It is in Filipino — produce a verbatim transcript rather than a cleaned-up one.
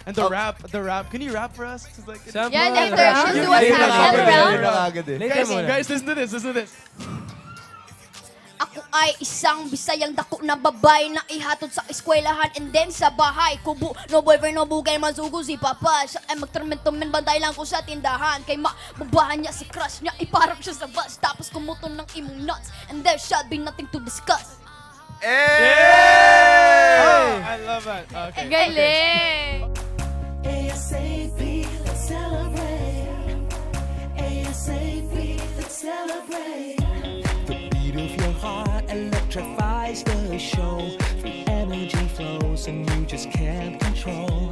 And the rap, the rap. Can you rap for us? Like, yeah, later. She'll do a sample round. Guys, guys, listen to this, listen to this. Ako ay isang Bisayang dako na babay na ihatod sa eskwelahan and then sa bahay. Kubo, no boyfriend, no bugay, masugo si Papa. Siya ay magtorment-torment, bantay lang ko sa tindahan. Kay mababahan niya si crush niya, iparap siya sa bus. Tapos kumuton ng imong nuts and there shall be nothing to discuss. Hey! Oh, I love that. Okay. Galing! ASAP, let's celebrate. ASAP, let's celebrate. Of your heart electrifies the show. Free energy flows and you just can't control.